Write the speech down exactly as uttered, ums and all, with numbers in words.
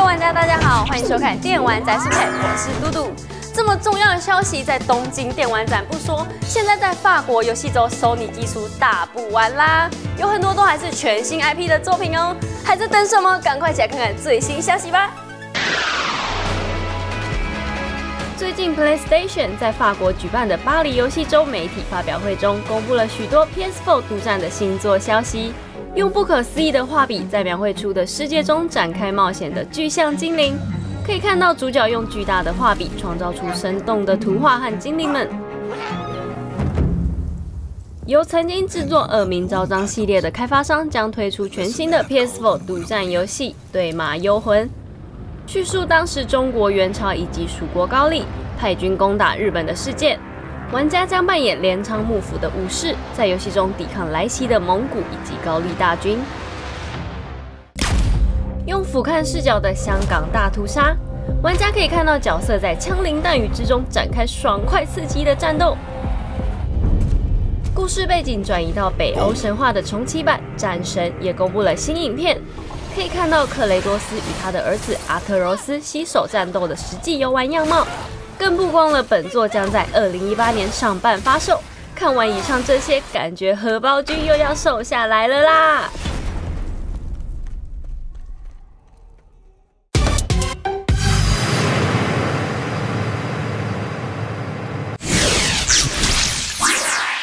玩家大家好，欢迎收看电玩宅速配，我是嘟嘟。这么重要的消息，在东京电玩展不说，现在在法国游戏周 Sony 技术大补完啦，有很多都还是全新 I P 的作品哦，还在等什么？赶快起来看看最新消息吧！最近 PlayStation 在法国举办的巴黎游戏周媒体发表会中，公布了许多 P S 四 独占的新作消息。 用不可思议的画笔在描绘出的世界中展开冒险的巨象精灵，可以看到主角用巨大的画笔创造出生动的图画和精灵们。由曾经制作恶名昭彰系列的开发商将推出全新的 P S 四 独占游戏《对马幽魂》，叙述当时中国元朝以及蜀国高丽派军攻打日本的事件。 玩家将扮演镰仓幕府的武士，在游戏中抵抗来袭的蒙古以及高丽大军。用俯瞰视角的香港大屠杀，玩家可以看到角色在枪林弹雨之中展开爽快刺激的战斗。故事背景转移到北欧神话的重启版《战神》也公布了新影片，可以看到克雷多斯与他的儿子阿特柔斯携手战斗的实际游玩样貌。 更曝光了本作将在二零一八年上半发售。看完以上这些，感觉荷包君又要瘦下来了啦！